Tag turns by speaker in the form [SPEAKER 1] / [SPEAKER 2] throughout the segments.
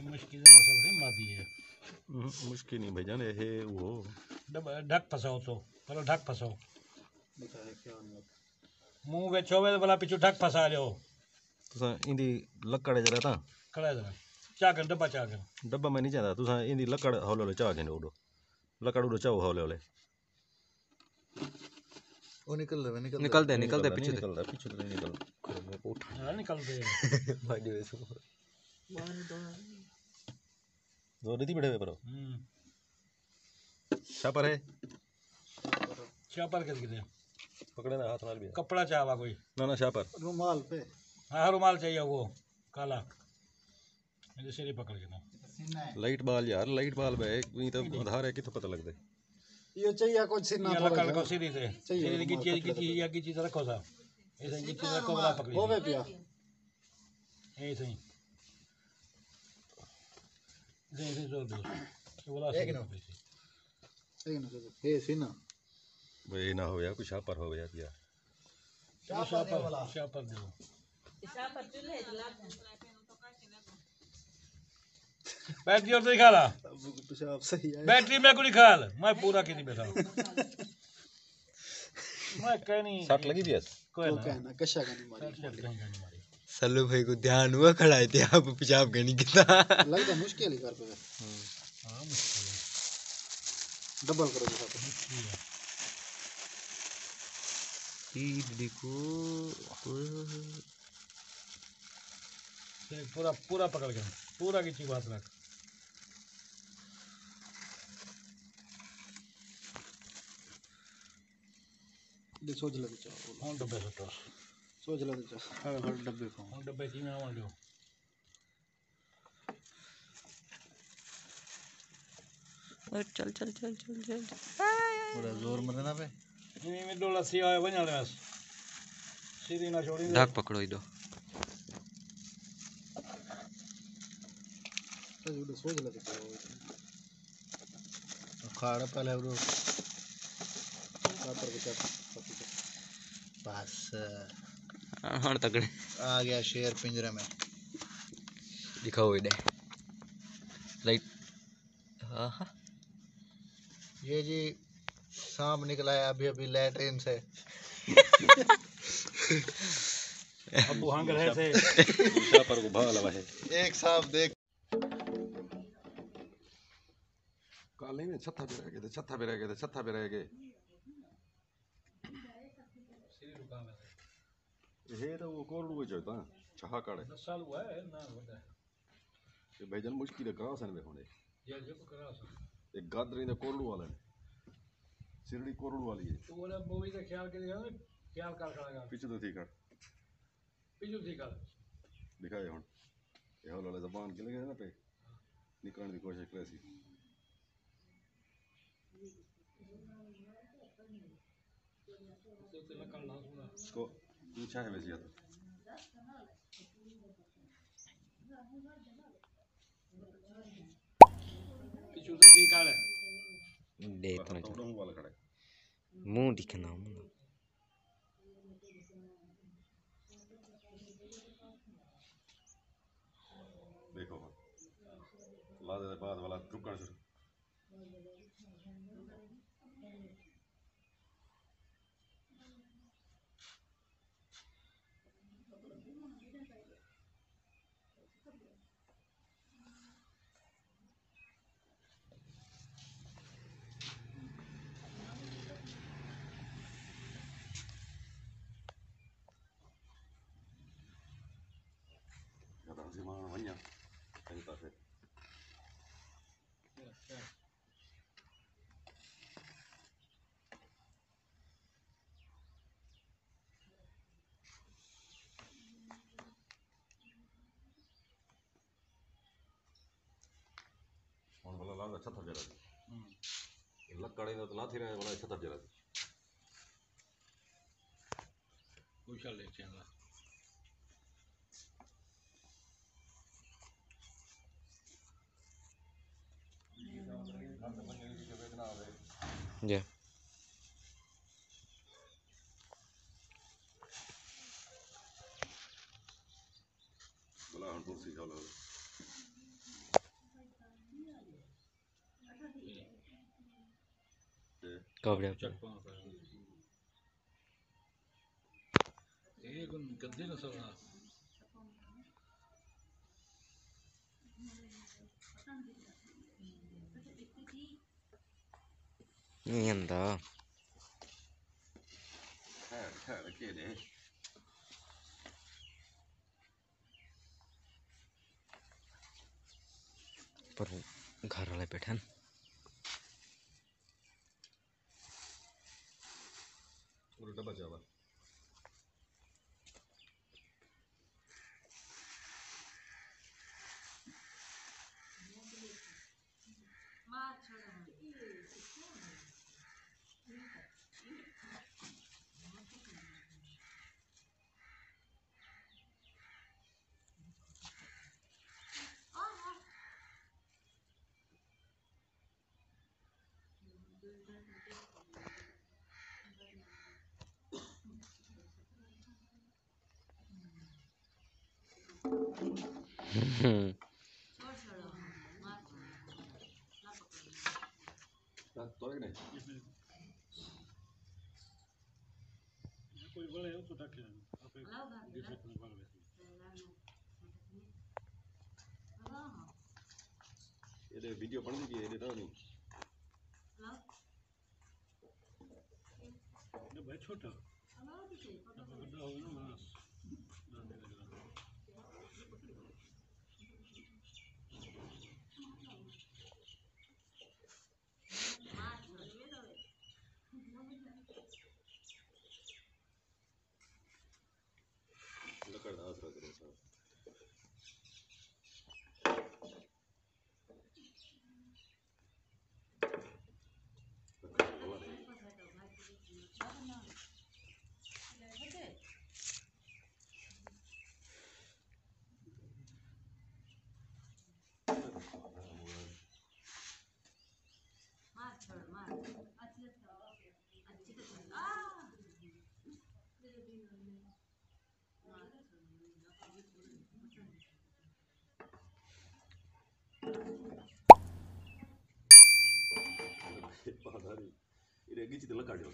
[SPEAKER 1] मुश्किल नस्ल से मादी है।
[SPEAKER 2] मुश्किल नहीं भाईजान, ये वो
[SPEAKER 1] ढक फसाओ तो चलो ढक फसाओ मुंह बेचो वे भला पिछू ढक फसा लो
[SPEAKER 2] तुसा इंदी लकड़ जरा ता
[SPEAKER 1] कड़ा जरा चाकर डब्बा चाकर
[SPEAKER 2] डब्बा मैं नहीं चाहता तुसा इंदी लकड़ हौले हौले चाह के उडो लकड़ उडो चाहो हौले हौले
[SPEAKER 3] वो निकल रहे
[SPEAKER 2] निकलते पीछे तो नहीं निकल
[SPEAKER 1] हां निकल दे
[SPEAKER 3] भाई वैसे
[SPEAKER 2] दो रीति बैठे पर छापर है
[SPEAKER 1] चापर के दे
[SPEAKER 2] पकड़े ना हाथ नाल भी
[SPEAKER 1] कपड़ा चाहवा कोई
[SPEAKER 2] ना छापर
[SPEAKER 3] रुमाल पे।
[SPEAKER 1] हाँ रुमाल चाहिए वो काला मेरे सिर पकड़ के ना
[SPEAKER 2] लाइट बाल यार लाइट बाल बे नहीं तो आधार है कि तो पता लगता है
[SPEAKER 3] ये चाहिए कुछ सिर ना
[SPEAKER 1] लकड़ को सिर से सिर की चीज या की चीज रखो सा ऐसे की चीज रखो वाला पकड़ी
[SPEAKER 3] होवे पिया
[SPEAKER 1] ऐसे ही जैसे जोर दो वाला
[SPEAKER 3] एक ना सही ना हे सीना
[SPEAKER 2] भाई ना हो गया कुछ छापर हो गया पिया
[SPEAKER 1] शापर दो बैटरी और तो निकाला बैटरी में को निकाल मैं पूरा की नहीं बैठा मैं कहीं नहीं
[SPEAKER 2] सट लगी पिया
[SPEAKER 1] कोई
[SPEAKER 3] ना कशा का नहीं मारी
[SPEAKER 4] सल्लू भाई को ध्यान हुआ खड़ा है थे आप पेशाब करने की था
[SPEAKER 3] लगता मुश्किल ही कर पे
[SPEAKER 1] हां मुश्किल है
[SPEAKER 3] डबल करो जरा
[SPEAKER 4] देखो
[SPEAKER 1] पूरा पूरा पकड़ के पूरा की चीज हाथ रख
[SPEAKER 3] दे सोच लगे चाहो
[SPEAKER 1] हम डब्बे सटो
[SPEAKER 3] सोच लगे चाहो हर डब्बे को
[SPEAKER 1] हम डब्बे की ना वालो
[SPEAKER 4] चल चल चल चल चल
[SPEAKER 3] पूरा जोर मरे ना पे
[SPEAKER 1] ini में डोला सी आया बना ले बस सीधी ना छोड़ी
[SPEAKER 4] ढाक पकड़ो इधर
[SPEAKER 3] तो जो सोच लगे चाहो खाड़ा पहले वो कापर के चाप बस
[SPEAKER 4] हाँ तगड़े
[SPEAKER 3] आ गया शेर पिंजरे में
[SPEAKER 4] दिखाओ इधर लाइट हाँ
[SPEAKER 3] ये जी सांप निकला है अभी अभी लैट्रिन से
[SPEAKER 1] अब हांग रहे थे
[SPEAKER 2] छापर को भाला है
[SPEAKER 3] एक सांप देख
[SPEAKER 2] काले में छत्ता पे रह गए ये तो वो कोरडू को जोता चाहा काड़े
[SPEAKER 1] 10 साल हुआ है ना होता है
[SPEAKER 2] ये भाईजान मुश्किल है करा सन में होने
[SPEAKER 1] ये जो करा सक
[SPEAKER 2] एक गादरी ने कोरडू वाला ने सिरड़ी कोरडू वाली है
[SPEAKER 1] तो बोले मूवी का ख्याल के लिए ख्याल कर खड़ा
[SPEAKER 2] पीछे तो थी कर दिखाए हुन ये वाला जबान के लगे ना पे निकलने की कोशिश करे सी इसको पूछा है वैसे तो
[SPEAKER 1] पिछू तो ठीक है
[SPEAKER 4] दे इतना
[SPEAKER 2] तो वाला खड़ा है
[SPEAKER 4] मुंह दिखना मुंह
[SPEAKER 2] देखो लादे बाद वाला रुकना शुरू Zimana banyak, ini tak sih. Orang kalau lalu cepat jalan. Lekar ini tu latih ni kalau cepat jalan.
[SPEAKER 1] कुशल ले चला
[SPEAKER 4] जा
[SPEAKER 2] बोला हम तो सीखा लो
[SPEAKER 4] कपड़े
[SPEAKER 1] चक पास ये कौन गद्दे ना सब
[SPEAKER 4] नहीं आंदा
[SPEAKER 2] खैर खेले
[SPEAKER 4] पर घर वाले बैठे
[SPEAKER 2] उल्टा बचा हुआ तो नहीं
[SPEAKER 1] कोई बोले तो रखे आप दूसरे को बोल
[SPEAKER 2] ये वीडियो बन गई है ये तो नहीं
[SPEAKER 1] ये भाई छोटा बड़ा हो ना
[SPEAKER 2] लकड़ दास रख रहे हैं पादारी ये गिच दिल काढ़ो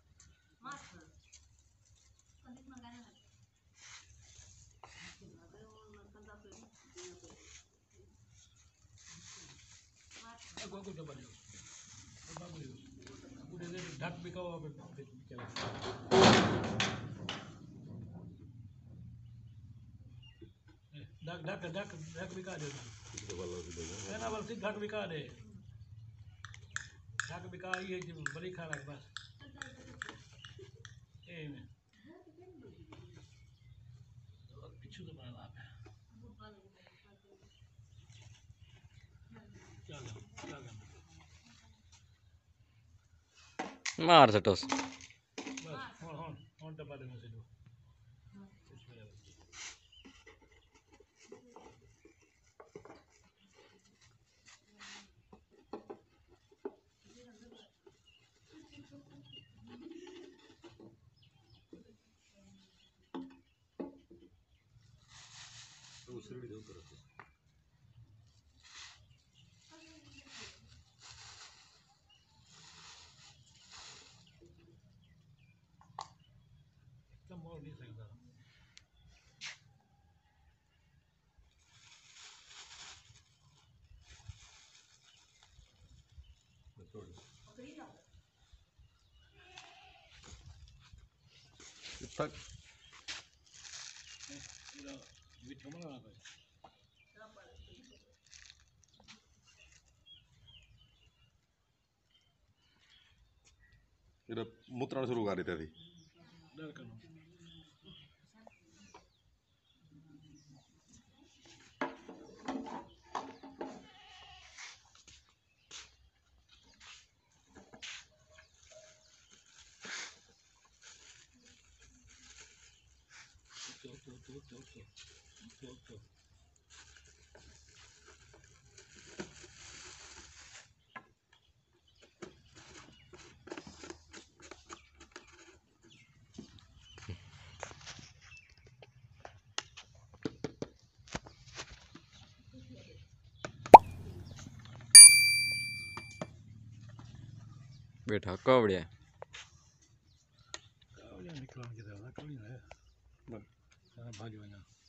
[SPEAKER 1] को डबल बाबू पूरे दे ढक बिकाओ अब ढक ढक ढक ढक बिका दे ना बल ढक बिका दे ढक बिका ये बड़ी खा रहा बस ए में पीछे तो बना आप चलो चलो
[SPEAKER 4] मार सटोस
[SPEAKER 1] बस होन डब्बा दे में से दो
[SPEAKER 2] दूसरी वीडियो करो
[SPEAKER 1] कम और नहीं सकता
[SPEAKER 2] तक
[SPEAKER 1] मीठा बना रहा
[SPEAKER 2] ये मुत्राण शुरू कर रही थी
[SPEAKER 1] डर करो तो
[SPEAKER 4] बैठा कावड़िया
[SPEAKER 1] कावड़िया निकलन के दादा कावड़िया है बस भाजो ना